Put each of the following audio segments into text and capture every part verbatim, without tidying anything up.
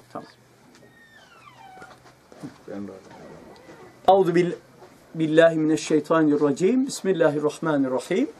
Tamam. Euzu billahi mineşşeytanirracim. Bismillahirrahmanirrahim.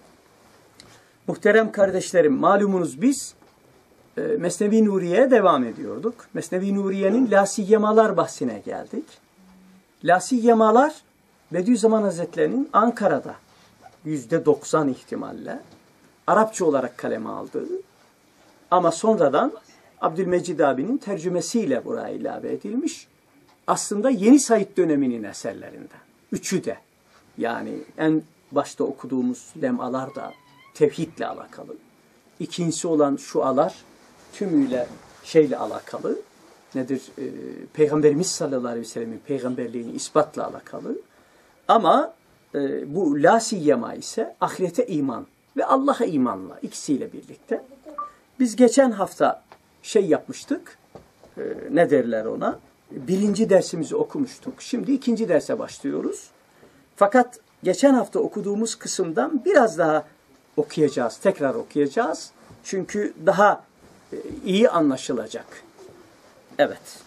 Muhterem kardeşlerim, malumunuz biz e, Mesnevi Nuriye'ye devam ediyorduk. Mesnevi Nuriye'nin Lasiyemalar bahsine geldik. Lasiyemalar Bediüzzaman Hazretleri'nin Ankara'da yüzde doksan ihtimalle Arapça olarak kaleme aldığı ama sonradan Abdülmecid abinin tercümesiyle buraya ilave edilmiş. Aslında Yeni Said döneminin eserlerinden. Üçü de. Yani en başta okuduğumuz lemalar da tevhidle alakalı. İkincisi olan şualar tümüyle şeyle alakalı. Nedir? Ee, Peygamberimiz sallallahu aleyhi ve sellem'in peygamberliğini ispatla alakalı. Ama e, bu la siyyema ise ahirete iman ve Allah'a imanla ikisiyle birlikte. Biz geçen hafta şey yapmıştık. E, ne derler ona? Birinci dersimizi okumuştuk. Şimdi ikinci derse başlıyoruz. Fakat geçen hafta okuduğumuz kısımdan biraz daha okuyacağız. Tekrar okuyacağız. Çünkü daha e, iyi anlaşılacak. Evet.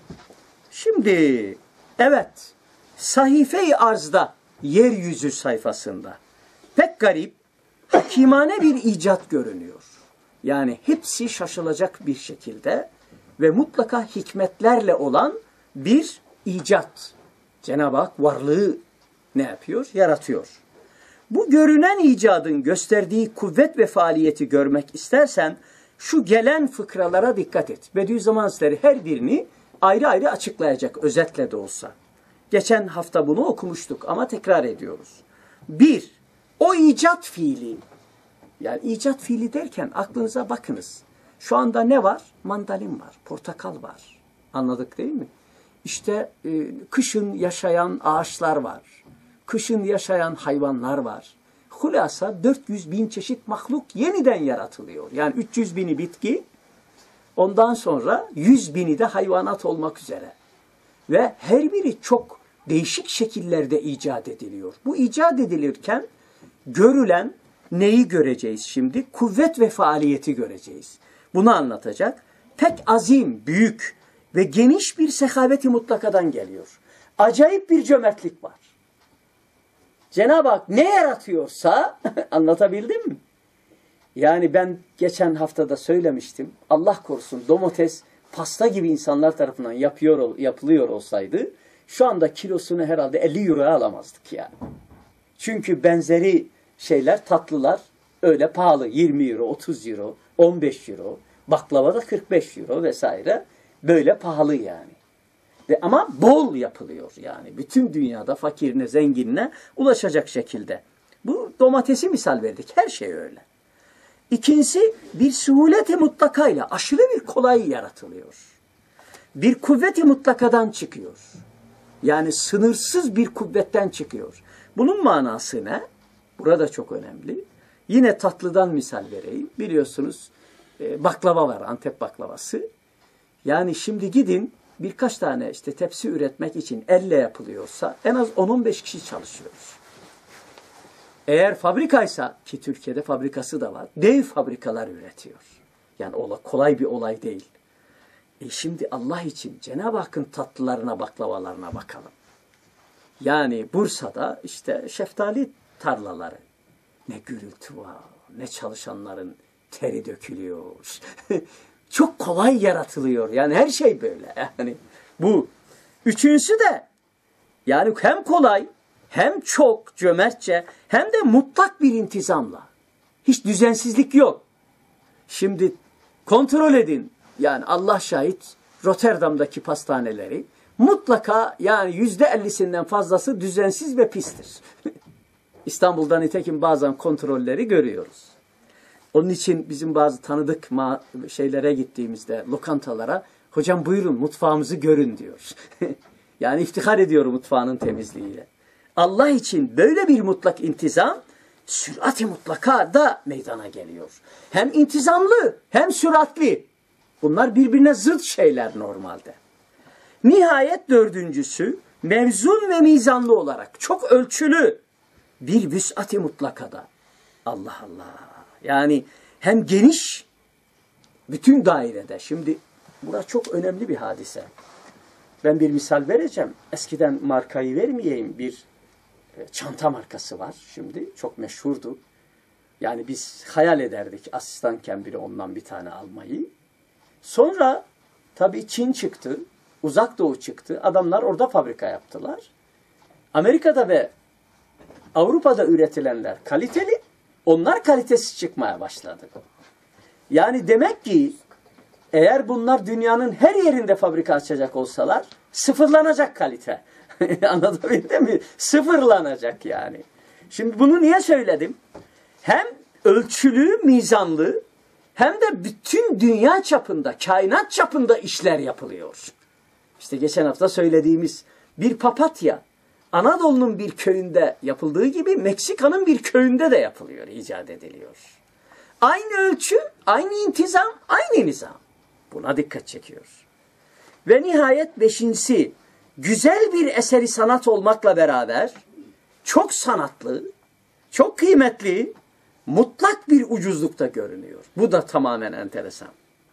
Şimdi evet. Sahife-i Arz'da yeryüzü sayfasında pek garip, hakimane bir icat görünüyor. Yani hepsi şaşılacak bir şekilde ve mutlaka hikmetlerle olan bir icat. Cenab-ı Hak varlığı ne yapıyor? Yaratıyor. Bu görünen icadın gösterdiği kuvvet ve faaliyeti görmek istersen şu gelen fıkralara dikkat et. Bediüzzaman Hazretleri her birini ayrı ayrı açıklayacak, özetle de olsa. Geçen hafta bunu okumuştuk ama tekrar ediyoruz. Bir, o icat fiili. Yani icat fiili derken aklınıza bakınız. Şu anda ne var? Mandalin var, portakal var. Anladık değil mi? İşte e, kışın yaşayan ağaçlar var. Kışın yaşayan hayvanlar var. Hulasa dört yüz bin çeşit mahluk yeniden yaratılıyor. Yani üç yüz bini bitki, ondan sonra yüz bini de hayvanat olmak üzere. Ve her biri çok değişik şekillerde icat ediliyor. Bu icat edilirken görülen neyi göreceğiz şimdi? Kuvvet ve faaliyeti göreceğiz. Bunu anlatacak. Pek azim, büyük ve geniş bir sehaveti mutlakadan geliyor. Acayip bir cömertlik var. Cenab-ı Hak ne yaratıyorsa anlatabildim mi? Yani ben geçen haftada söylemiştim. Allah korusun domates pasta gibi insanlar tarafından yapıyor, yapılıyor olsaydı şu anda kilosunu herhalde elli euroya alamazdık yani. Çünkü benzeri şeyler, tatlılar öyle pahalı. yirmi euro, otuz euro, on beş euro, baklava da kırk beş euro vesaire. Böyle pahalı yani. Ve ama bol yapılıyor yani. Bütün dünyada fakirine, zenginine ulaşacak şekilde. Bu domatesi misal verdik. Her şey öyle. İkincisi bir suhuleti mutlakayla aşırı bir kolay yaratılıyor. Bir kuvveti mutlakadan çıkıyor. Yani sınırsız bir kuvvetten çıkıyor. Bunun manası ne? Burada çok önemli. Yine tatlıdan misal vereyim. Biliyorsunuz baklava var, Antep baklavası. Yani şimdi gidin birkaç tane işte tepsi üretmek için elle yapılıyorsa en az on on beş kişi çalışıyor. Eğer fabrikaysa, ki Türkiye'de fabrikası da var, dev fabrikalar üretiyor. Yani kolay bir olay değil. E şimdi Allah için Cenab-ı Hakk'ın tatlılarına, baklavalarına bakalım. Yani Bursa'da işte şeftali tarlaları. Ne gürültü var, ne çalışanların teri dökülüyor. Çok kolay yaratılıyor. Yani her şey böyle. Yani bu. Üçüncüsü de yani hem kolay, hem çok cömertçe, hem de mutlak bir intizamla. Hiç düzensizlik yok. Şimdi kontrol edin. Yani Allah şahit Rotterdam'daki pastaneleri mutlaka yani yüzde ellisinden fazlası düzensiz ve pistir. İstanbul'da nitekim bazen kontrolleri görüyoruz. Onun için bizim bazı tanıdık şeylere gittiğimizde, lokantalara, hocam buyurun mutfağımızı görün diyor. Yani iftihar ediyor mutfağının temizliğiyle. Allah için böyle bir mutlak intizam, sürat-i mutlaka da meydana geliyor. Hem intizamlı, hem süratli. Bunlar birbirine zıt şeyler normalde. Nihayet dördüncüsü, mevzun ve mizanlı olarak çok ölçülü bir vüs'at-i mutlakada. Allah Allah. Yani hem geniş, bütün dairede. Şimdi burası çok önemli bir hadise. Ben bir misal vereceğim. Eskiden markayı vermeyeyim, bir çanta markası var şimdi. Çok meşhurdu. Yani biz hayal ederdik asistanken bile ondan bir tane almayı. Sonra tabii Çin çıktı, Uzak Doğu çıktı. Adamlar orada fabrika yaptılar. Amerika'da ve Avrupa'da üretilenler kaliteli, onlar kalitesiz çıkmaya başladı. Yani demek ki eğer bunlar dünyanın her yerinde fabrika açacak olsalar sıfırlanacak kalite. Anlatabildim mi? Sıfırlanacak yani. Şimdi bunu niye söyledim? Hem ölçülü, mizanlı hem de bütün dünya çapında, kainat çapında işler yapılıyor. İşte geçen hafta söylediğimiz bir papatya Anadolu'nun bir köyünde yapıldığı gibi Meksika'nın bir köyünde de yapılıyor, icat ediliyor. Aynı ölçü, aynı intizam, aynı nizam. Buna dikkat çekiyor. Ve nihayet beşincisi, güzel bir eseri sanat olmakla beraber çok sanatlı, çok kıymetli, mutlak bir ucuzlukta görünüyor. Bu da tamamen enteresan.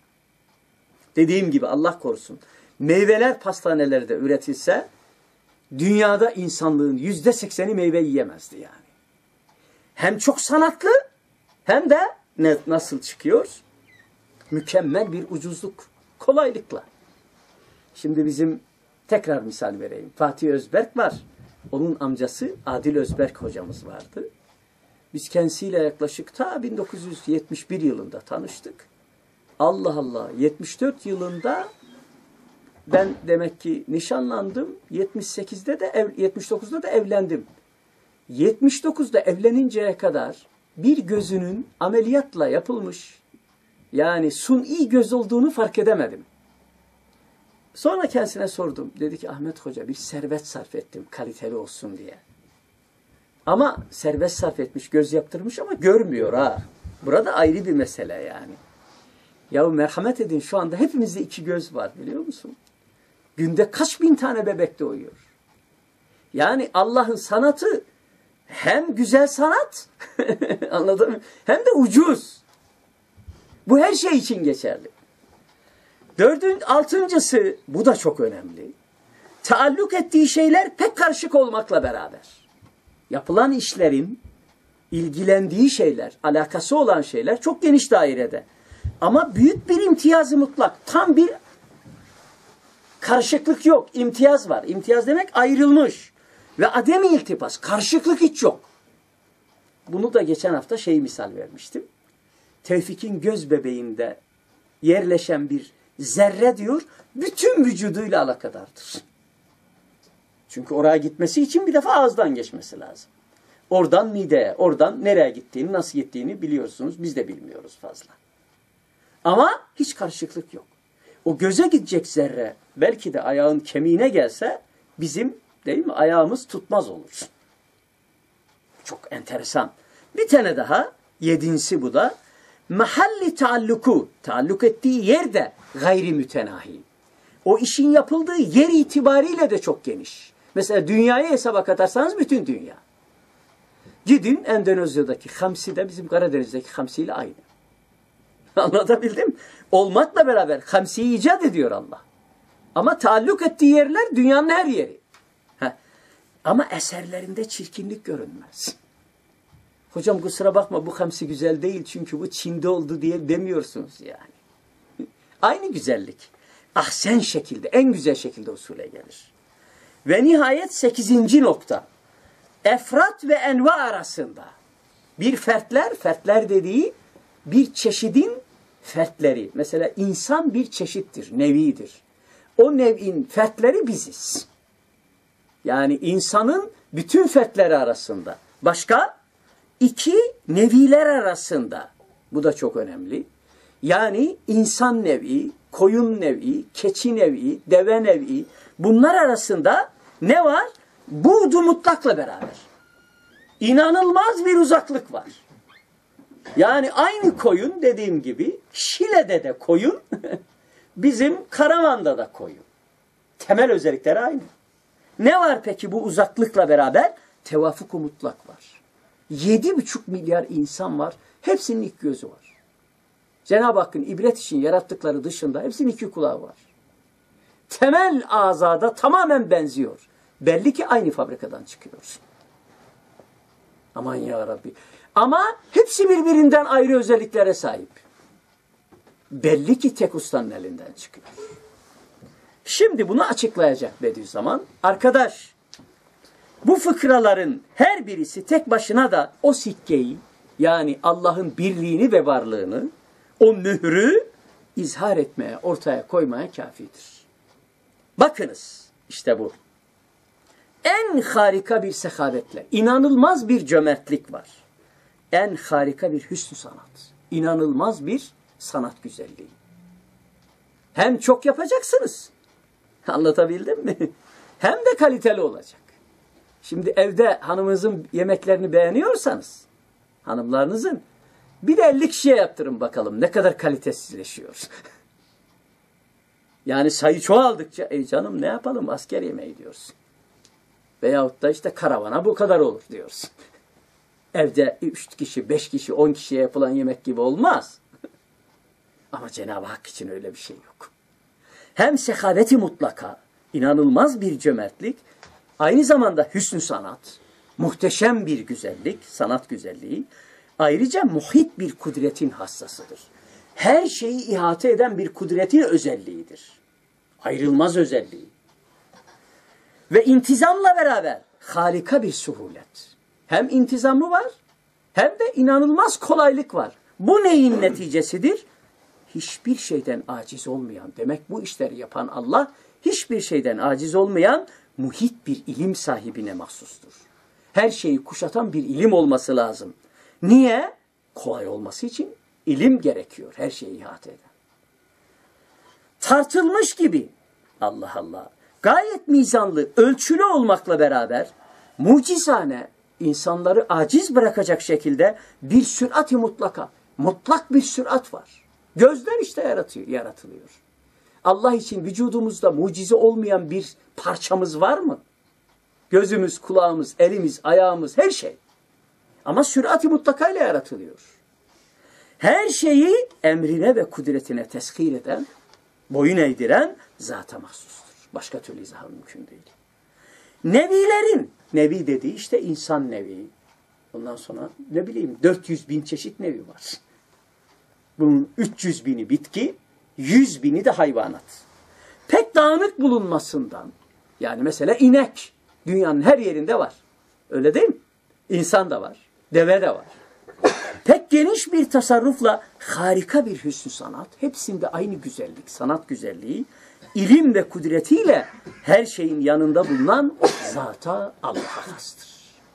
Dediğim gibi Allah korusun, meyveler pastanelerde üretilse dünyada insanlığın yüzde sekseni meyve yiyemezdi yani. Hem çok sanatlı hem de ne, nasıl çıkıyor? Mükemmel bir ucuzluk, kolaylıkla. Şimdi bizim tekrar misal vereyim. Fatih Özberk var. Onun amcası Adil Özberk hocamız vardı. Biz kendisiyle yaklaşık ta bin dokuz yüz yetmiş bir yılında tanıştık. Allah Allah, yetmiş dört yılında ben demek ki nişanlandım. yetmiş sekizde de ev, yetmiş dokuzda da evlendim. yetmiş dokuzda evleninceye kadar bir gözünün ameliyatla yapılmış, yani suni göz olduğunu fark edemedim. Sonra kendisine sordum. Dedi ki Ahmet Hoca bir servet sarf ettim kaliteli olsun diye. Ama servet sarf etmiş, göz yaptırmış ama görmüyor ha. Burada ayrı bir mesele yani. Ya merhamet edin, şu anda hepimizde iki göz var biliyor musun? Günde kaç bin tane bebek doğuyor. Yani Allah'ın sanatı hem güzel sanat, anladın mı? Hem de ucuz. Bu her şey için geçerli. Dördün, altıncısı, bu da çok önemli. Taalluk ettiği şeyler pek karışık olmakla beraber. Yapılan işlerin ilgilendiği şeyler, alakası olan şeyler çok geniş dairede. Ama büyük bir imtiyazı mutlak. Tam bir karışıklık yok. İmtiyaz var. İmtiyaz demek ayrılmış. Ve adem-i iltipas. Karışıklık hiç yok. Bunu da geçen hafta şey misal vermiştim. Tevfik'in göz bebeğinde yerleşen bir zerre diyor, bütün vücuduyla alakadardır. Çünkü oraya gitmesi için bir defa ağızdan geçmesi lazım. Oradan mideye, oradan nereye gittiğini, nasıl gittiğini biliyorsunuz. Biz de bilmiyoruz fazla. Ama hiç karışıklık yok. O göze gidecek zerre belki de ayağın kemiğine gelse bizim değil mi ayağımız tutmaz olur. Çok enteresan. Bir tane daha, yedincisi bu da. Mahalli taalluku, taalluk ettiği yer de gayri mütenahi. O işin yapıldığı yer itibariyle de çok geniş. Mesela dünyayı hesaba katarsanız bütün dünya. Gidin Endonezya'daki hamsi de bizim Karadeniz'deki hamsiyle aynı. Anlatabildim? Olmakla beraber hamsiyi icat ediyor Allah. Ama taalluk ettiği yerler dünyanın her yeri. Heh. Ama eserlerinde çirkinlik görünmez. Hocam kusura bakma bu hamsi güzel değil çünkü bu Çin'de oldu diye demiyorsunuz yani. Aynı güzellik. Ahsen şekilde, en güzel şekilde usule gelir. Ve nihayet sekizinci nokta. Efrat ve enva arasında bir fertler, fertler dediği bir çeşidin fertleri. Mesela insan bir çeşittir, nevidir. O nev'in fertleri biziz. Yani insanın bütün fertleri arasında. Başka? İki neviler arasında. Bu da çok önemli. Yani insan nevi, koyun nevi, keçi nevi, deve nevi. Bunlar arasında ne var? Buğdu mutlakla beraber. İnanılmaz bir uzaklık var. Yani aynı koyun dediğim gibi Şile'de de koyun, bizim Karaman'da da koyun. Temel özellikleri aynı. Ne var peki bu uzaklıkla beraber? Tevafuk-u mutlak var. Yedi buçuk milyar insan var. Hepsinin ilk gözü var. Cenab-ı Hakk'ın ibret için yarattıkları dışında hepsinin iki kulağı var. Temel azada tamamen benziyor. Belli ki aynı fabrikadan çıkıyor. Aman ya Rabbi. Ama hepsi birbirinden ayrı özelliklere sahip. Belli ki tek ustanın elinden çıkıyor. Şimdi bunu açıklayacak Bediüzzaman. Arkadaş, bu fıkraların her birisi tek başına da o sikkeyi, yani Allah'ın birliğini ve varlığını, o mührü izhar etmeye, ortaya koymaya kafidir. Bakınız, işte bu. En harika bir sehavetle, inanılmaz bir cömertlik var. En harika bir hüsnü sanat. İnanılmaz bir sanat güzelliği. Hem çok yapacaksınız. Anlatabildim mi? Hem de kaliteli olacak. Şimdi evde hanımınızın yemeklerini beğeniyorsanız, hanımlarınızın, bir de elli kişiye yaptırın bakalım ne kadar kalitesizleşiyor. Yani sayı çoğaldıkça, ey canım ne yapalım asker yemeği diyorsun. Veyahut da işte karavana bu kadar olur diyorsun. Evde üç kişi, beş kişi, on kişiye yapılan yemek gibi olmaz. Ama Cenab-ı Hak için öyle bir şey yok. Hem sehaveti mutlaka, inanılmaz bir cömertlik, aynı zamanda hüsnü sanat, muhteşem bir güzellik, sanat güzelliği, ayrıca muhit bir kudretin hassasıdır. Her şeyi ihate eden bir kudretin özelliğidir. Ayrılmaz özelliği. Ve intizamla beraber harika bir suhulet. Hem intizamı var, hem de inanılmaz kolaylık var. Bu neyin neticesidir? Hiçbir şeyden aciz olmayan, demek bu işleri yapan Allah, hiçbir şeyden aciz olmayan muhit bir ilim sahibine mahsustur. Her şeyi kuşatan bir ilim olması lazım. Niye? Kolay olması için ilim gerekiyor, her şeyi ihate eden. Tartılmış gibi, Allah Allah, gayet mizanlı, ölçülü olmakla beraber, mucizane, insanları aciz bırakacak şekilde bir sürat-i mutlaka, mutlak bir sürat var. Gözler işte yaratıyor, yaratılıyor. Allah için vücudumuzda mucize olmayan bir parçamız var mı? Gözümüz, kulağımız, elimiz, ayağımız, her şey. Ama sürat-i mutlakayla yaratılıyor. Her şeyi emrine ve kudretine teshir eden, boyun eğdiren zata mahsustur. Başka türlü izahı mümkün değil. Nevilerin, nevi dediği işte insan nevi. Ondan sonra ne bileyim dört yüz bin çeşit nevi var. Bunun üç yüz bini bitki, yüz bini de hayvanat. Pek dağınık bulunmasından, yani mesela inek dünyanın her yerinde var. Öyle değil mi? İnsan da var, deve de var. Pek geniş bir tasarrufla harika bir hüsnü sanat, hepsinde aynı güzellik, sanat güzelliği, ilim ve kudretiyle her şeyin yanında bulunan zata Allah'a hastır.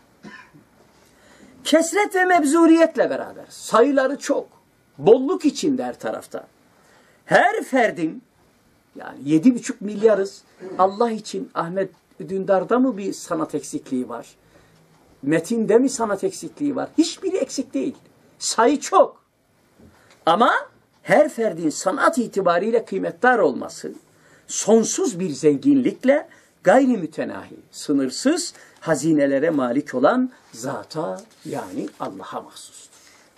Kesret ve mebzuriyetle beraber, sayıları çok, bolluk içinde her tarafta. Her ferdin, yani yedi buçuk milyarız, Allah için Ahmet Dündar'da mı bir sanat eksikliği var? Metinde mi sanat eksikliği var? Hiçbiri eksik değil. Sayı çok. Ama her ferdin sanat itibariyle kıymetdar olması, sonsuz bir zenginlikle gayri mütenahi, sınırsız hazinelere malik olan zata, yani Allah'a mahsustur.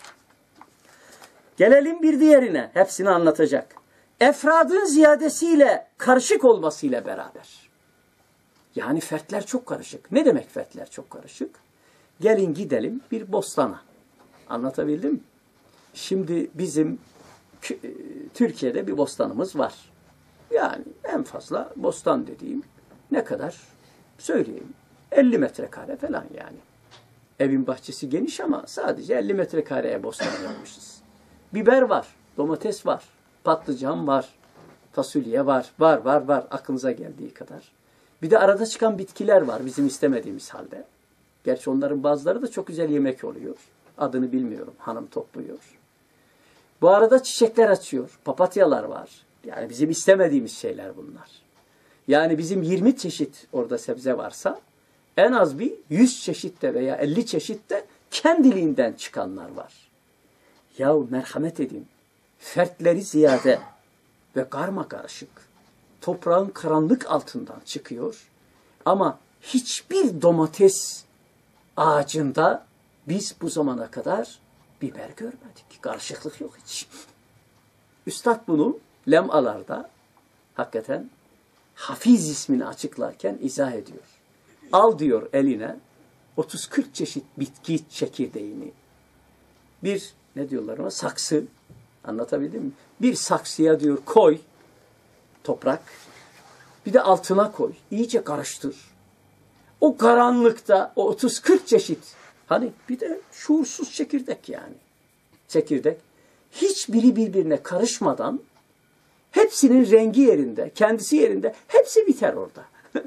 Gelelim bir diğerine, hepsini anlatacak. Efradın ziyadesiyle, karışık olmasıyla beraber. Yani fertler çok karışık. Ne demek fertler çok karışık? Gelin gidelim bir bostana. Anlatabildim mi? Şimdi bizim Türkiye'de bir bostanımız var. Yani en fazla bostan dediğim ne kadar söyleyeyim. elli metrekare falan yani. Evin bahçesi geniş ama sadece elli metrekareye bostan yapmışız. Biber var, domates var, patlıcan var, fasulye var, var var var aklınıza geldiği kadar. Bir de arada çıkan bitkiler var bizim istemediğimiz halde. Gerçi onların bazıları da çok güzel yemek oluyor. Adını bilmiyorum, hanım topluyor. Bu arada çiçekler açıyor, papatyalar var. Yani bizim istemediğimiz şeyler bunlar. Yani bizim yirmi çeşit orada sebze varsa en az bir yüz çeşitte veya elli çeşitte kendiliğinden çıkanlar var. Yahu merhamet edin, fertleri ziyade ve karmakarışık, toprağın karanlık altından çıkıyor. Ama hiçbir domates ağacında biz bu zamana kadar biber görmedik. Karışıklık yok hiç. Üstad bunu lemalarda hakikaten Hafiz ismini açıklarken izah ediyor. Al diyor eline otuz kırk çeşit bitki çekirdeğini. Bir, ne diyorlar ona? Saksı. Anlatabildim mi? Bir saksıya diyor koy toprak. Bir de altına koy. İyice karıştır. O karanlıkta o otuz kırk çeşit, hani bir de şuursuz çekirdek yani. Çekirdek. Hiçbiri birbirine karışmadan hepsinin rengi yerinde, kendisi yerinde, hepsi biter orada.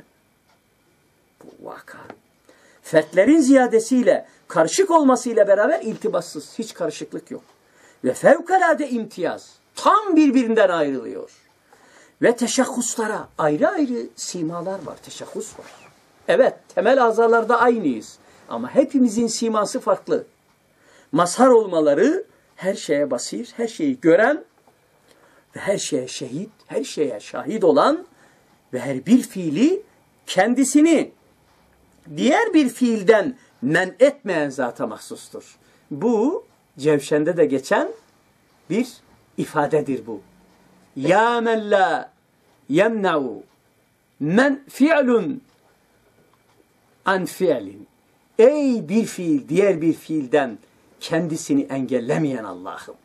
Bu vaka. Fertlerin ziyadesiyle, karışık olmasıyla beraber iltibassız, hiç karışıklık yok. Ve fevkalade imtiyaz, tam birbirinden ayrılıyor. Ve teşahhuslara, ayrı ayrı simalar var, teşahhus var. Evet, temel azalarda aynıyız. Ama hepimizin siması farklı. Mazhar olmaları, her şeye basir, her şeyi gören ve her şeye şehit, her şeye şahit olan ve her bir fiili kendisini diğer bir fiilden men etmeyen zata mahsustur. Bu Cevşen'de de geçen bir ifadedir bu. Ya men la yemna'u men fi'lun an fi'lin. Ey bir fiil diğer bir fiilden kendisini engellemeyen Allah'ım.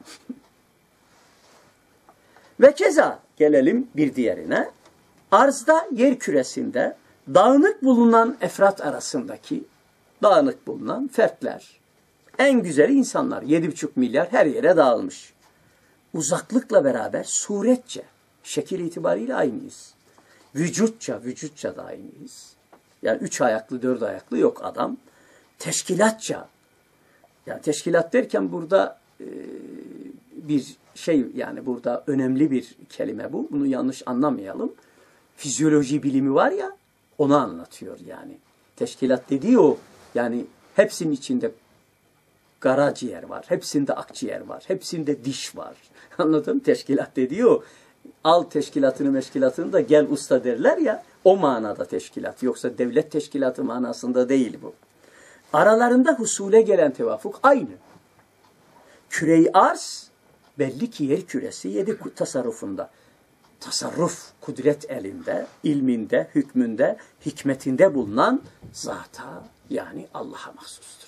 Ve keza gelelim bir diğerine. Arzda, yer küresinde dağınık bulunan efrat arasındaki dağınık bulunan fertler. En güzeli insanlar. Yedi buçuk milyar her yere dağılmış. Uzaklıkla beraber suretçe, şekil itibariyle aynıyız. Vücutça, vücutça da aynıyız. Yani üç ayaklı, dört ayaklı yok adam. Teşkilatça. Yani teşkilat derken burada e, bir şey, yani burada önemli bir kelime bu. Bunu yanlış anlamayalım. Fizyoloji bilimi var ya, onu anlatıyor yani. Teşkilat dediği o. Yani hepsinin içinde karaciğer var. Hepsinde akciğer var. Hepsinde diş var. Anladın mı? Teşkilat dediği o. Al teşkilatını meşkilatını da gel usta derler ya. O manada teşkilat. Yoksa devlet teşkilatı manasında değil bu. Aralarında husule gelen tevafuk aynı. Küre-i arz belli ki yer küresi yedi tasarrufunda. Tasarruf kudret elinde, ilminde, hükmünde, hikmetinde bulunan zata, yani Allah'a mahsustur.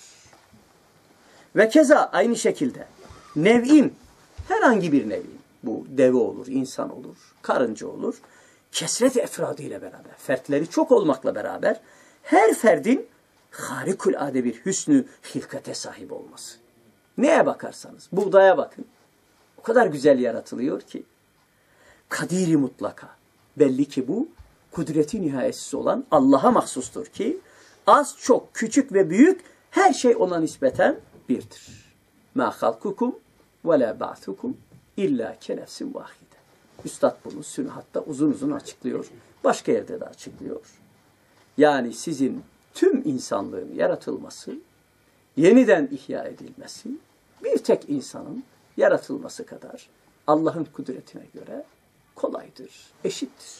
Ve keza aynı şekilde nev'in, herhangi bir nev'in, bu deve olur, insan olur, karınca olur, kesret efradıyla beraber, fertleri çok olmakla beraber her ferdin harikulade bir hüsnü hilkate sahip olması. Neye bakarsanız, buğdaya bakın. O kadar güzel yaratılıyor ki. Kadiri mutlaka. Belli ki bu kudreti nihayetsiz olan Allah'a mahsustur ki az, çok, küçük ve büyük her şey ona nispeten birdir. مَا خَلْقُكُمْ وَلَا بَعْثُكُمْ اِلَّا كَنَفْسٍ vahide. Üstad bunu Sünnat'ta uzun uzun açıklıyor. Başka yerde de açıklıyor. Yani sizin tüm insanlığın yaratılması, yeniden ihya edilmesi, bir tek insanın yaratılması kadar Allah'ın kudretine göre kolaydır, eşittir.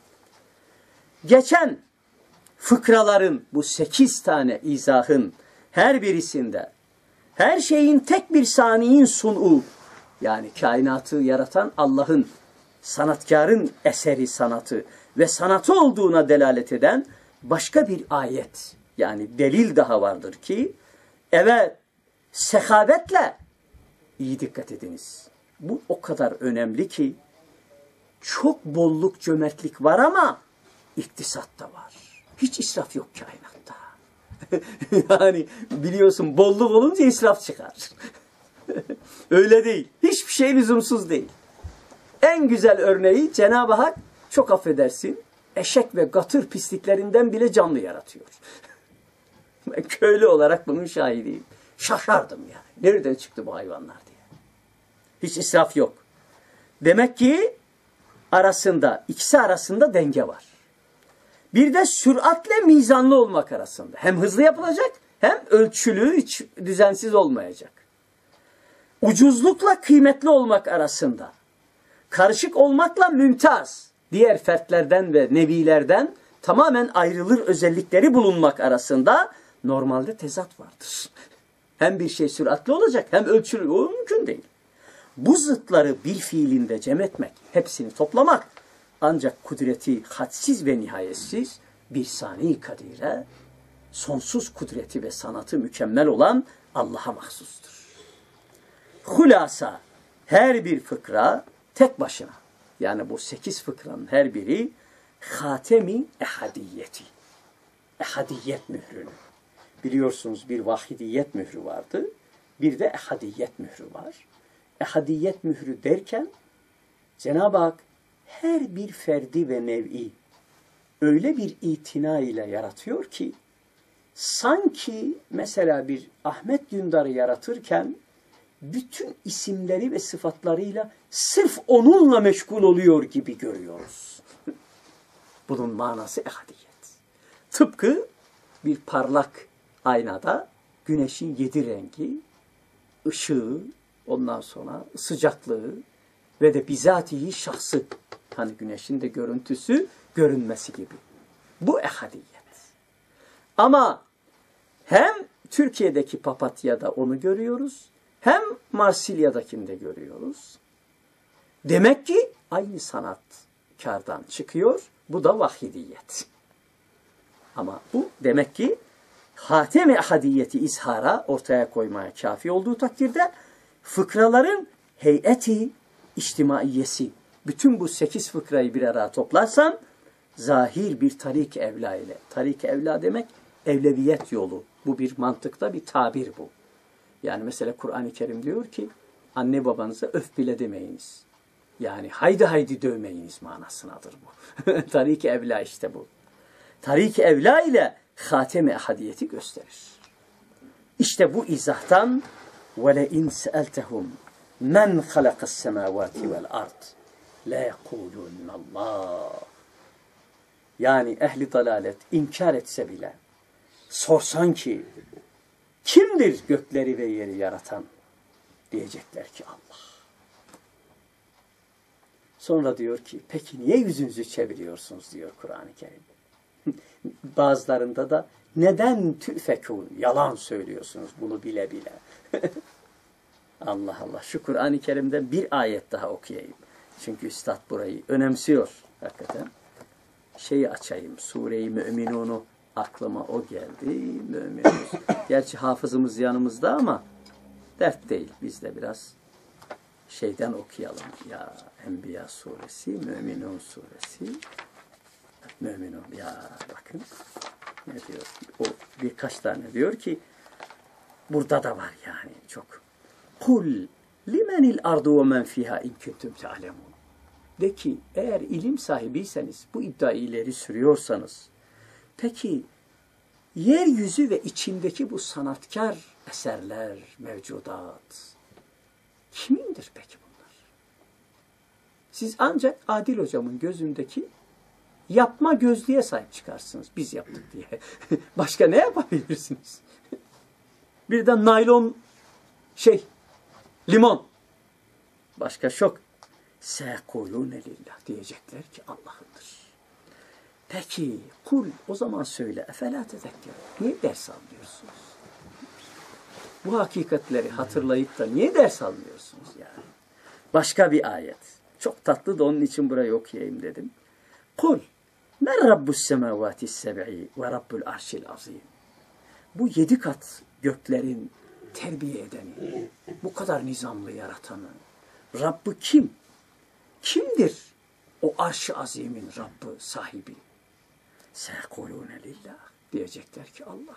Geçen fıkraların, bu sekiz tane izahın her birisinde her şeyin tek bir saniyin sun'u, yani kainatı yaratan Allah'ın, sanatkarın eseri sanatı ve sanatı olduğuna delalet eden başka bir ayet, yani delil daha vardır ki, evet, sehavetle iyi dikkat ediniz. Bu o kadar önemli ki, çok bolluk, cömertlik var ama iktisat da var. Hiç israf yok kainatta. Yani biliyorsun, bolluk olunca israf çıkar. Öyle değil. Hiçbir şey lüzumsuz değil. En güzel örneği Cenab-ı Hak, çok affedersin, eşek ve gatır pisliklerinden bile canlı yaratıyor. Ben köylü olarak bunun şahidiyim. Şaşardım yani. Nereden çıktı bu hayvanlar diye. Hiç israf yok. Demek ki arasında, ikisi arasında denge var. Bir de süratle mizanlı olmak arasında. Hem hızlı yapılacak, hem ölçülü, hiç düzensiz olmayacak. Ucuzlukla kıymetli olmak arasında. Karışık olmakla mümtaz, diğer fertlerden ve nevilerden tamamen ayrılır özellikleri bulunmak arasında normalde tezat vardır. Hem bir şey süratli olacak, hem ölçülü. O mümkün değil. bu zıtları bir fiilinde cem etmek, hepsini toplamak ancak kudreti hadsiz ve nihayetsiz bir sani kadire, sonsuz kudreti ve sanatı mükemmel olan Allah'a mahsustur. Hulasa, her bir fıkra tek başına, yani bu sekiz fıkranın her biri hatemi ehadiyeti, ehadiyet mührünü. Biliyorsunuz bir vahidiyet mührü vardı, bir de ehadiyet mührü var. Ehadiyet mührü derken Cenab-ı Hak her bir ferdi ve nev'i öyle bir itina ile yaratıyor ki sanki mesela bir Ahmet Dündar'ı yaratırken bütün isimleri ve sıfatlarıyla sırf onunla meşgul oluyor gibi görüyoruz. Bunun manası ehadiyet. Tıpkı bir parlak aynada güneşin yedi rengi, ışığı, ondan sonra sıcaklığı ve de bizatihi şahsı, hani güneşin de görüntüsü, görünmesi gibi. Bu ehadiyet. Ama hem Türkiye'deki papatyada onu görüyoruz, hem Marsilya'dakinde görüyoruz. Demek ki aynı sanatkardan çıkıyor, bu da vahidiyet. Ama bu demek ki hatem-i ehadiyeti izhara, ortaya koymaya kafi olduğu takdirde fıkraların heyeti içtimaiyesi, bütün bu sekiz fıkrayı bir araya toplarsan zahir bir tarik-i evla ile, tarik-i evla demek evleviyet yolu, bu bir mantıkta bir tabir bu. Yani mesela Kur'an-ı Kerim diyor ki anne babanıza öf bile demeyiniz. Yani haydi haydi dövmeyiniz manasınadır bu. Tarik-i evla işte bu. Tarik-i evla ile hatem-i ehadiyeti gösterir. İşte bu izahtan وَلَاِنْ سَأَلْتَهُمْ مَنْ خَلَقَ السَّمَاوَاتِ وَالْاَرْضِ لَيَقُولُنَّ اللّٰهِ. Yani ehli dalalet inkar etse bile, sorsan ki kimdir gökleri ve yeri yaratan? Diyecekler ki Allah. Sonra diyor ki peki niye yüzünüzü çeviriyorsunuz diyor Kur'an-ı Kerim. Bazılarında da neden tüfekun, yalan söylüyorsunuz bunu bile bile. Allah Allah, şu Kur'an-ı Kerim'den bir ayet daha okuyayım. Çünkü Üstad burayı önemsiyor hakikaten. Şeyi açayım, Sure-i Mü'minun'u, aklıma o geldi. Mü'minun. Gerçi hafızımız yanımızda ama dert değil. Biz de biraz şeyden okuyalım. Ya Enbiya suresi, Mü'minun suresi. Mü'minun. Ya bakın ne diyor? O birkaç tane diyor ki burada da var yani çok. Kul limenil ardu ve men fiha in kuntum ta'lemun. De ki eğer ilim sahibiyseniz, bu iddiayı ileri sürüyorsanız, peki yeryüzü ve içindeki bu sanatkar eserler, mevcudat kimindir peki bunlar? Siz ancak Adil hocamın gözündeki yapma gözlüğe sahip çıkarsınız. Biz yaptık diye. Başka ne yapabilirsiniz? Bir de naylon şey, limon. Başka şok. Sekulûne lillah diyecekler ki Allah'ındır. Peki kul o zaman söyle. Efelâ tezekkâr. Niye ders almıyorsunuz? Bu hakikatleri hatırlayıp da niye ders almıyorsunuz yani? Başka bir ayet. Çok tatlı da onun için burayı okuyayım dedim. Kul men rabbus semâvâtis seb'i ve rabbul arşil azîm. Bu yedi kat göklerin terbiye edeni, bu kadar nizamlı yaratanı, Rabbı kim? Kimdir o arş-ı azimin Rabbı, sahibi? Sekulûne lillah diyecekler ki Allah.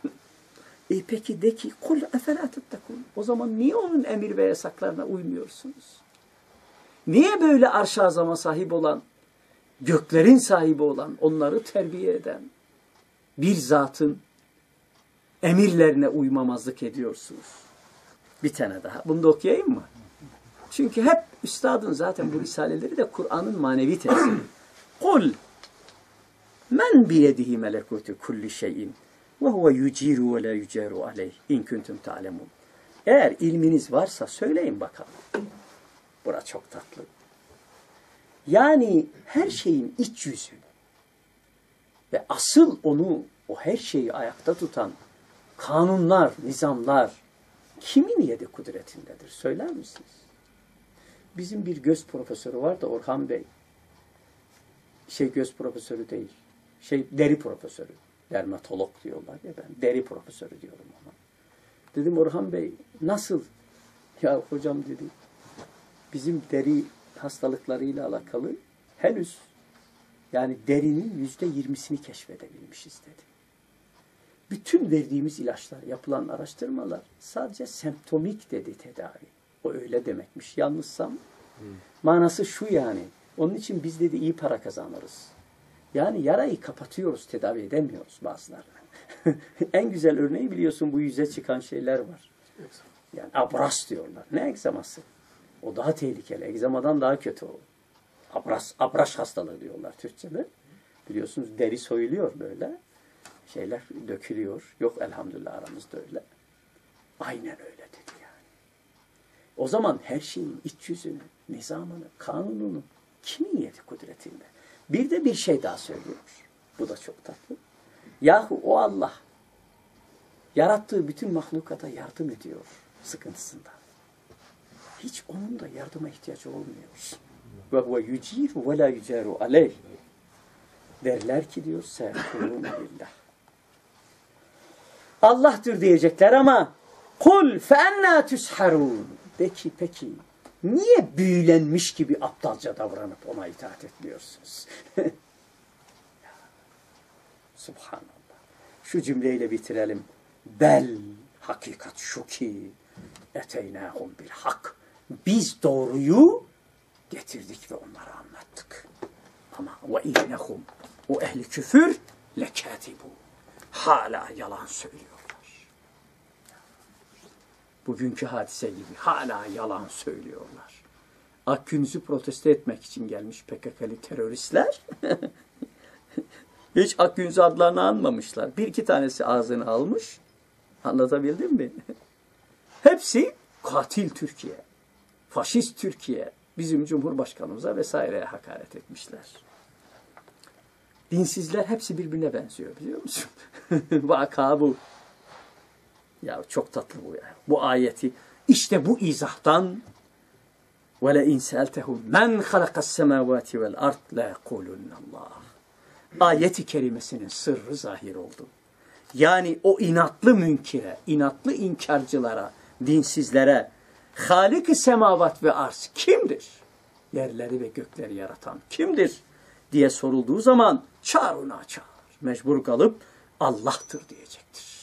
e peki de ki kul efelâ tettekûn. O zaman niye onun emir ve yasaklarına uymuyorsunuz? Niye böyle arş-ı azama sahip olan, göklerin sahibi olan, onları terbiye eden bir zatın emirlerine uymamazlık ediyorsunuz? Bir tane daha. Bunu da okuyayım mı? Çünkü hep üstadın zaten bu risaleleri de Kur'an'ın manevi tefsiri. Kul men biyedihi melekutu kulli şeyin ve huve yuciru ve la yucaru aleyh in kuntum ta'lemun. Eğer ilminiz varsa söyleyin bakalım. Bura çok tatlı. Yani her şeyin iç yüzü ve asıl onu, o her şeyi ayakta tutan kanunlar, nizamlar kimin yedi kudretindedir? Söyler misiniz? bizim bir göz profesörü var da Orhan Bey. Şey göz profesörü değil. Şey deri profesörü. Dermatolog diyorlar ya, ben deri profesörü diyorum ona. Dedim Orhan Bey nasıl? Ya hocam dedi, bizim deri hastalıklarıyla alakalı henüz yani derinin yüzde yirmisini keşfedebilmişiz dedi. Bütün verdiğimiz ilaçlar, yapılan araştırmalar sadece semptomik dedi tedavi. O öyle demekmiş. Yanlışsam hmm. manası şu yani. Onun için biz dedi iyi para kazanırız. Yani yarayı kapatıyoruz, tedavi edemiyoruz bazılarını. En güzel örneği biliyorsun, bu yüze çıkan şeyler var. Yani abras diyorlar. Ne egzaması? O daha tehlikeli. Egzamadan daha kötü o. Abras, abras hastalığı diyorlar Türkçe'de. Biliyorsunuz deri soyuluyor böyle. Şeyler dökülüyor. Yok elhamdülillah aramızda öyle. Aynen öyle dedi yani. O zaman her şeyin iç yüzünü, nizamını, kanununu kimin yedi kudretinde? Bir de bir şey daha söylüyor. Bu da çok tatlı. Yahu o Allah yarattığı bütün mahlukata yardım ediyor sıkıntısında. Hiç onun da yardıma ihtiyacı olmuyor. Ve huve yuciru ve la yucaru aleyh. Derler ki diyor sekulûne billah. Allah'tır diyecekler ama kul fe ennâ tusharûn. De ki peki niye büyülenmiş gibi aptalca davranıp ona itaat etmiyorsunuz? Subhanallah. Şu cümleyle bitirelim. Bel hakikat şu ki eteynâhum bil hak. Biz doğruyu getirdik ve onlara anlattık. Ama ve innehum o ehli küfür lekâtibû. Hala yalan söylüyorlar. Bugünkü hadise gibi hala yalan söylüyorlar. Akgün'ü protesto etmek için gelmiş P K K'lı teröristler. Hiç Akgün'ü adlarını anmamışlar. Bir iki tanesi ağzını almış. Anlatabildim mi? Hepsi katil Türkiye, faşist Türkiye, bizim Cumhurbaşkanımıza vesaireye hakaret etmişler. Dinsizler hepsi birbirine benziyor biliyor musun? Vaka bu. Ya çok tatlı bu ya. Bu ayeti işte bu izahtan وَلَاِنْ سَأَلْتَهُمْ مَنْ خَلَقَ السَّمَاوَاتِ وَالْاَرْضِ لَيَقُولُنَّ اللّٰهِ. Ayeti kerimesinin sırrı zahir oldu. Yani o inatlı münkire, inatlı inkarcılara, dinsizlere Halik-i semavat ve arz kimdir? Yerleri ve gökleri yaratan kimdir? Diye sorulduğu zaman çağrına çağır. Mecbur kalıp Allah'tır diyecektir.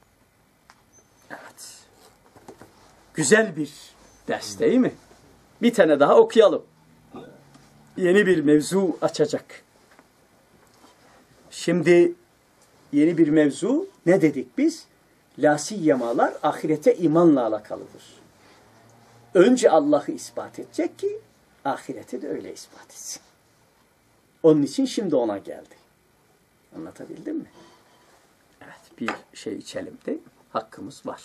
Evet. Güzel bir ders değil mi? Bir tane daha okuyalım. Yeni bir mevzu açacak. Şimdi yeni bir mevzu ne dedik biz? Lasiyyemalar ahirete imanla alakalıdır. Önce Allah'ı ispat edecek ki ahirete de öyle ispat etsin. Onun için şimdi ona geldi. Anlatabildim mi? Evet, bir şey içelim de hakkımız var.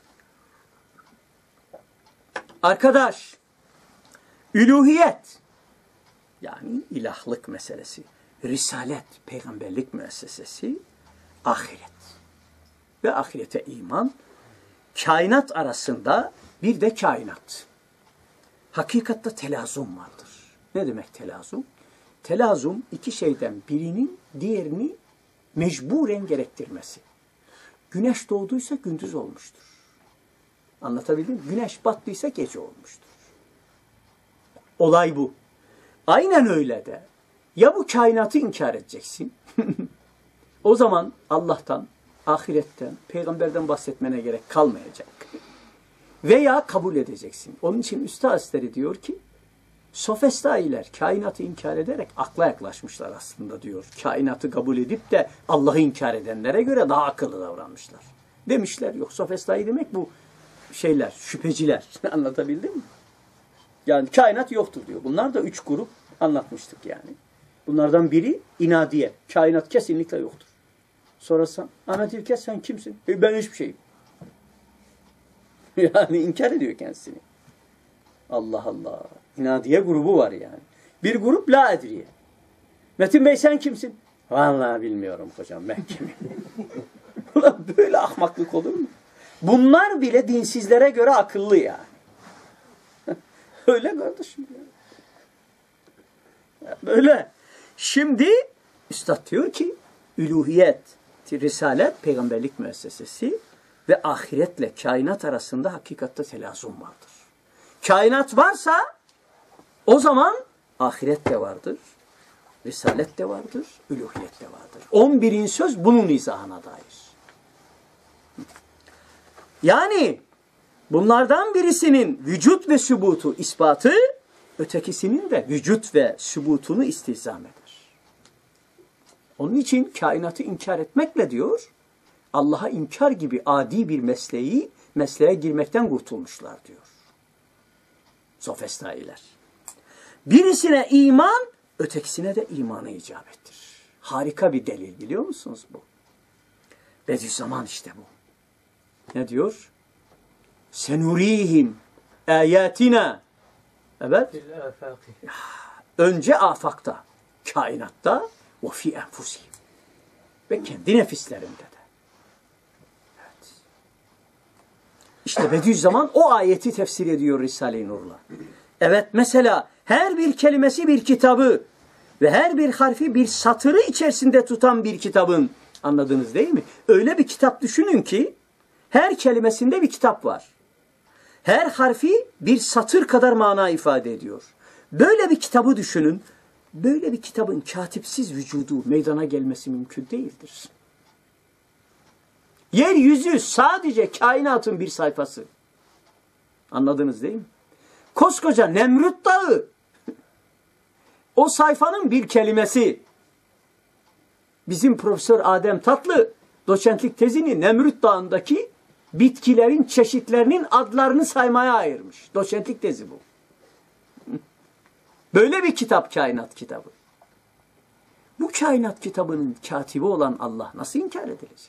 Arkadaş, üluhiyet yani ilahlık meselesi, risalet, peygamberlik müessesesi, ahiret ve ahirete iman, kainat arasında bir de kainat. Hakikatte telazum vardır. Ne demek telazum? Telazum iki şeyden birinin diğerini mecburen gerektirmesi. Güneş doğduysa gündüz olmuştur. Anlatabildim mi? Güneş battıysa gece olmuştur. Olay bu. Aynen öyle de. Ya bu kainatı inkar edeceksin. O zaman Allah'tan, ahiretten, peygamberden bahsetmene gerek kalmayacak. Veya kabul edeceksin. Onun için Üstad Hazretleri diyor ki, sofistailer kainatı inkar ederek akla yaklaşmışlar aslında diyor. Kainatı kabul edip de Allah'ı inkar edenlere göre daha akıllı davranmışlar. Demişler. Yok, sofistai demek bu şeyler, şüpheciler. Anlatabildim mi? Yani kainat yoktur diyor. Bunlar da üç grup anlatmıştık yani. Bunlardan biri inadiye. Kainat kesinlikle yoktur. Sorarsan, Ahmet İlker sen kimsin? E ben hiçbir şeyim. Yani inkar ediyor kendisini. Allah Allah. İnadiye grubu var yani. Bir grup la edriye. Metin Bey sen kimsin? Vallahi bilmiyorum hocam ben kimim. Ulan böyle ahmaklık olur mu? Bunlar bile dinsizlere göre akıllı yani. Öyle kardeşim. Ya. Böyle. Şimdi Üstad diyor ki üluhiyet, risalet, peygamberlik müessesesi ve ahiretle kainat arasında hakikatte telazum vardır. Kainat varsa o zaman ahiret de vardır, risalet de vardır, üluhiyet de vardır. on birinci söz bunun izahına dair. Yani bunlardan birisinin vücut ve sübutu ispatı, ötekisinin de vücut ve sübutunu istihzam eder. Onun için kainatı inkar etmekle diyor, Allah'a inkar gibi adi bir mesleği, mesleğe girmekten kurtulmuşlar diyor. Sofistailer. Birisine iman, ötekisine de imanı icap ettir. Harika bir delil, biliyor musunuz bu? Bediüzzaman işte bu. Ne diyor? Senurihim ayatina. Evet. Önce afakta, kainatta ve fi enfusihim. Ve kendi nefislerinde de. Evet. İşte Bediüzzaman o ayeti tefsir ediyor Risale-i Nur'la. Evet, mesela her bir kelimesi bir kitabı ve her bir harfi bir satırı içerisinde tutan bir kitabın, anladınız değil mi? Öyle bir kitap düşünün ki her kelimesinde bir kitap var. Her harfi bir satır kadar mana ifade ediyor. Böyle bir kitabı düşünün. Böyle bir kitabın katipsiz vücudu meydana gelmesi mümkün değildir. Yeryüzü sadece kainatın bir sayfası. Anladınız değil mi? Koskoca Nemrut Dağı o sayfanın bir kelimesi. Bizim Profesör Adem Tatlı doçentlik tezini Nemrut Dağı'ndaki bitkilerin çeşitlerinin adlarını saymaya ayırmış. Doçentlik tezi bu. Böyle bir kitap kainat kitabı. Bu kainat kitabının katibi olan Allah nasıl inkar edilecek?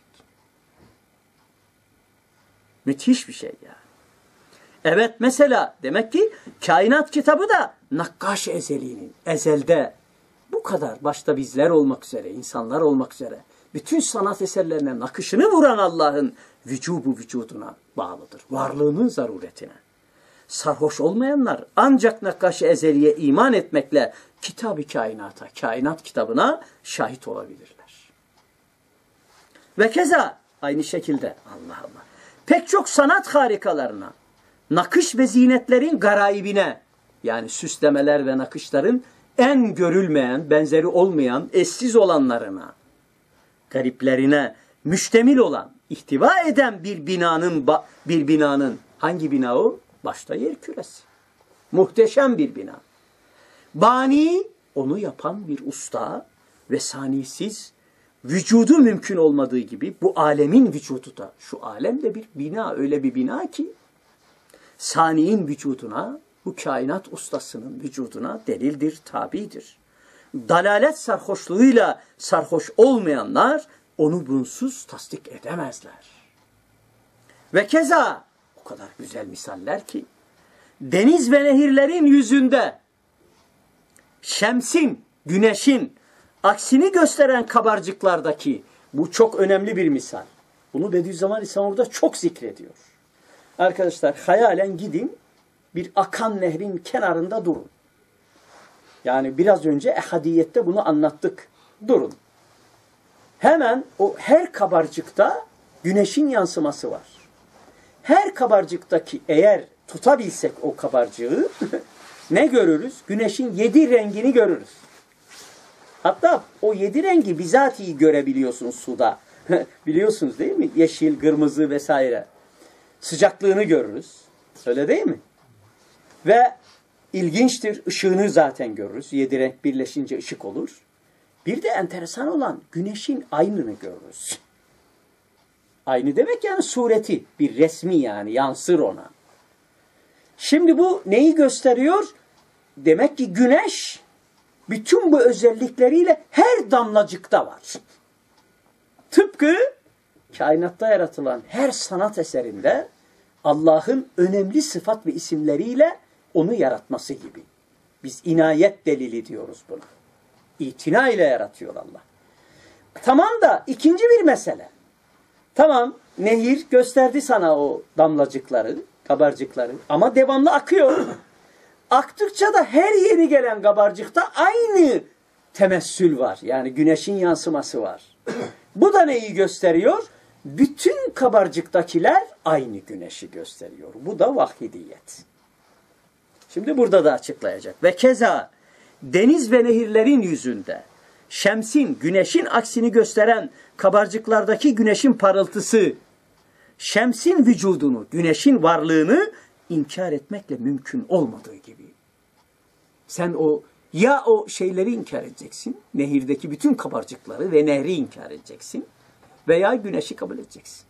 Müthiş bir şey ya. Evet, mesela demek ki kainat kitabı da Nakkaş-ı Ezeli'nin ezelde bu kadar başta bizler olmak üzere, insanlar olmak üzere bütün sanat eserlerine nakışını vuran Allah'ın vücubu vücuduna bağlıdır. Varlığının zaruretine. Sarhoş olmayanlar ancak Nakkaş-ı Ezeli'ye iman etmekle kitab-ı kainata, kainat kitabına şahit olabilirler. Ve keza aynı şekilde Allah Allah. Pek çok sanat harikalarına, nakış ve zinetlerin garaibine, yani süslemeler ve nakışların en görülmeyen, benzeri olmayan, eşsiz olanlarına, gariplerine müştemil olan, ihtiva eden bir binanın, bir binanın, hangi bina o? Başta yer küresi. Muhteşem bir bina. Bani, onu yapan bir usta ve saniyesiz, vücudu mümkün olmadığı gibi bu alemin vücudu da, şu alem de bir bina, öyle bir bina ki, saniyin vücuduna, bu kainat ustasının vücuduna delildir, tabidir. Dalalet sarhoşluğuyla sarhoş olmayanlar onu bunsuz tasdik edemezler. Ve keza o kadar güzel misaller ki deniz ve nehirlerin yüzünde şemsin, güneşin aksini gösteren kabarcıklardaki bu çok önemli bir misal. Bunu Bediüzzaman İhsan orada çok zikrediyor. Arkadaşlar hayalen gidin, bir akan nehrin kenarında durun. Yani biraz önce ehadiyette bunu anlattık. Durun. Hemen o her kabarcıkta güneşin yansıması var. Her kabarcıktaki eğer tutabilsek o kabarcığı ne görürüz? Güneşin yedi rengini görürüz. Hatta o yedi rengi bizatihi görebiliyorsunuz suda. Biliyorsunuz değil mi? Yeşil, kırmızı vesaire. Sıcaklığını görürüz. Öyle değil mi? Ve ilginçtir, ışığını zaten görürüz. Yedi renk birleşince ışık olur. Bir de enteresan olan güneşin aynını görürüz. Aynı demek yani sureti, bir resmi yani yansır ona. Şimdi bu neyi gösteriyor? Demek ki güneş bütün bu özellikleriyle her damlacıkta var. Tıpkı kainatta yaratılan her sanat eserinde Allah'ın önemli sıfat ve isimleriyle onu yaratması gibi. Biz inayet delili diyoruz buna. İtina ile yaratıyor Allah. Tamam da ikinci bir mesele. Tamam, nehir gösterdi sana o damlacıkları, kabarcıkları ama devamlı akıyor. aktıkça da her yeni gelen kabarcıkta aynı temessül var. Yani güneşin yansıması var. Bu da neyi gösteriyor? Bütün kabarcıktakiler aynı güneşi gösteriyor. Bu da vahidiyet. Şimdi burada da açıklayacak. Ve keza deniz ve nehirlerin yüzünde şemsin, güneşin aksini gösteren kabarcıklardaki güneşin parıltısı, şemsin vücudunu, güneşin varlığını inkar etmekle mümkün olmadığı gibi. Sen o ya o şeyleri inkar edeceksin, nehirdeki bütün kabarcıkları ve nehri inkar edeceksin veya güneşi kabul edeceksin.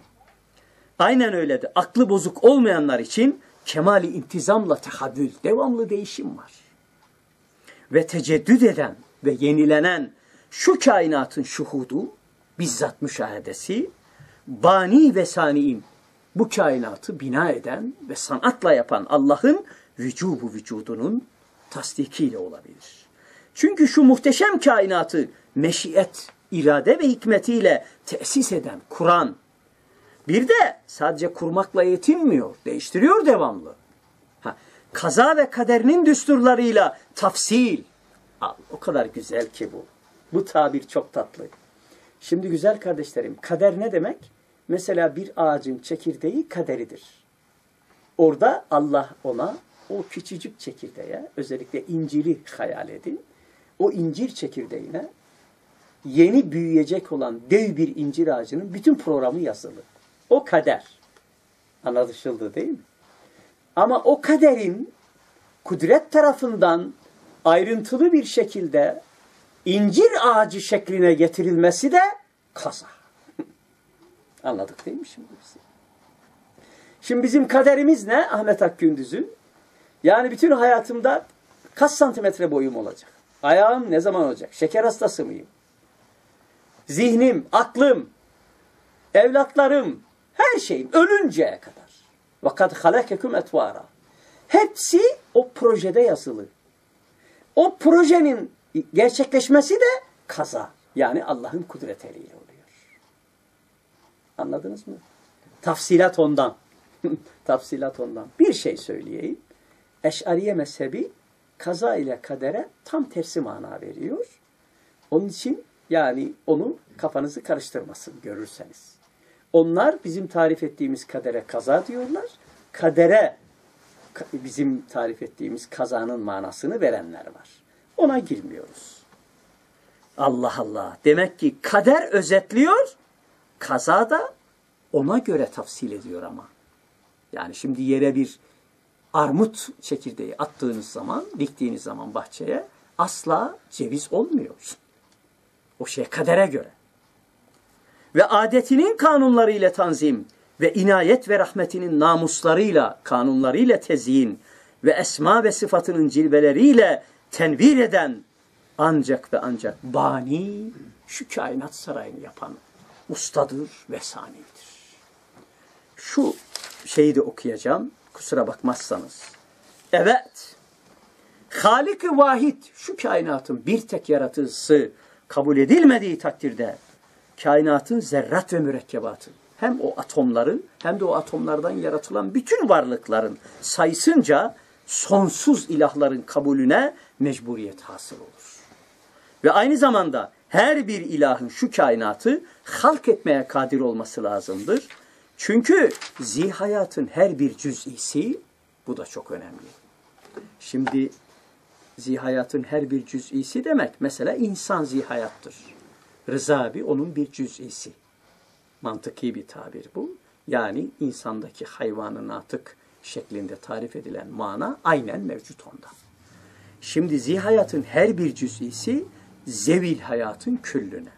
Aynen öyle de aklı bozuk olmayanlar için kemali intizamla tehaddül, devamlı değişim var. Ve teceddüd eden ve yenilenen şu kainatın şuhudu, bizzat müşahedesi, bani ve sani'in, bu kainatı bina eden ve sanatla yapan Allah'ın vücubu vücudunun tasdikiyle olabilir. Çünkü şu muhteşem kainatı meşiyet, irade ve hikmetiyle tesis eden, kuran, bir de sadece kurmakla yetinmiyor, değiştiriyor devamlı. Ha, kaza ve kaderinin düsturlarıyla tafsil. Al, o kadar güzel ki bu. Bu tabir çok tatlı. Şimdi güzel kardeşlerim, kader ne demek? Mesela bir ağacın çekirdeği kaderidir. Orada Allah ona o küçücük çekirdeğe, özellikle inciri hayal edin. O incir çekirdeğine yeni büyüyecek olan dev bir incir ağacının bütün programı yazılı. O kader. Anlaşıldı değil mi? Ama o kaderin kudret tarafından ayrıntılı bir şekilde incir ağacı şekline getirilmesi de kaza. Anladık değil mi şimdi biz? Şimdi bizim kaderimiz ne Ahmet Akgündüz'ün? Yani bütün hayatımda kaç santimetre boyum olacak? Ayağım ne zaman olacak? Şeker hastası mıyım? Zihnim, aklım, evlatlarım, her şeyim ölünceye kadar. وَقَدْ خَلَكَكُمْ اَتْوَارًا. Hepsi o projede yazılı. O projenin gerçekleşmesi de kaza. Yani Allah'ın kudret eliyle oluyor. Anladınız mı? Tafsilat ondan. Tafsilat ondan. Bir şey söyleyeyim. Eş'ariye mezhebi kaza ile kadere tam tersi mana veriyor. Onun için yani onu kafanızı karıştırmasın görürseniz. Onlar bizim tarif ettiğimiz kadere kaza diyorlar. Kadere bizim tarif ettiğimiz kazanın manasını verenler var. Ona girmiyoruz. Allah Allah. Demek ki kader özetliyor, kaza da ona göre tafsil ediyor ama. Yani şimdi yere bir armut çekirdeği attığınız zaman, diktiğiniz zaman bahçeye asla ceviz olmuyor. O şey kadere göre. Ve adetinin kanunlarıyla tanzim ve inayet ve rahmetinin namuslarıyla, kanunlarıyla tezyin ve esma ve sıfatının cilveleriyle tenvir eden ancak ve ancak bani, şu kainat sarayını yapan ustadır ve sanidir. Şu şeyi de okuyacağım, kusura bakmazsanız. Evet, Halik-i Vahid, şu kainatın bir tek yaratıcısı kabul edilmediği takdirde, kainatın zerrat ve mürekkebatı, hem o atomları hem de o atomlardan yaratılan bütün varlıkların sayısınca sonsuz ilahların kabulüne mecburiyet hasıl olur. Ve aynı zamanda her bir ilahın şu kainatı halk etmeye kadir olması lazımdır. Çünkü zihayatın her bir cüz'isi, bu da çok önemli. Şimdi zihayatın her bir cüz'isi demek, mesela insan zihayattır. Rıza abi onun bir cüz'isi. Mantıki bir tabir bu. Yani insandaki hayvanın atık şeklinde tarif edilen mana aynen mevcut onda. Şimdi zihayatın her bir cüz'isi zevil hayatın küllüne.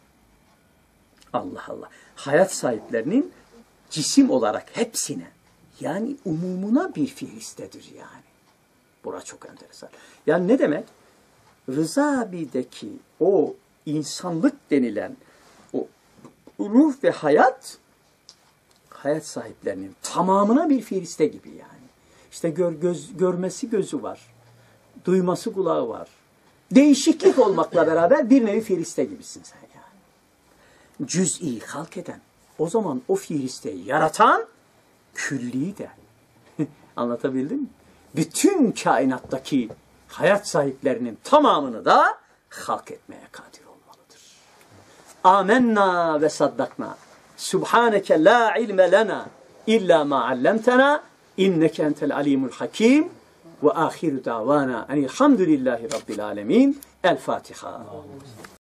Allah Allah. Hayat sahiplerinin cisim olarak hepsine, yani umumuna bir fihristedir yani. Bura çok enteresan. Yani ne demek? Rıza abi'deki o insanlık denilen o ruh ve hayat, hayat sahiplerinin tamamına bir fihriste gibi yani. İşte gör, göz, görmesi gözü var, duyması kulağı var. Değişiklik olmakla beraber bir nevi fihriste gibisin sen yani. Cüz'i halk eden, o zaman o fihristeyi yaratan külli de. Anlatabildim mi? bütün kainattaki hayat sahiplerinin tamamını da halk etmeye kadir olmalıdır. Âmennâ ve saddaknâ. Subhaneke la ilme lena illa ma allamtena inneke entel alimul hakim ve ahiru davana enilhamdülillahi rabbil alemin. El Fatiha.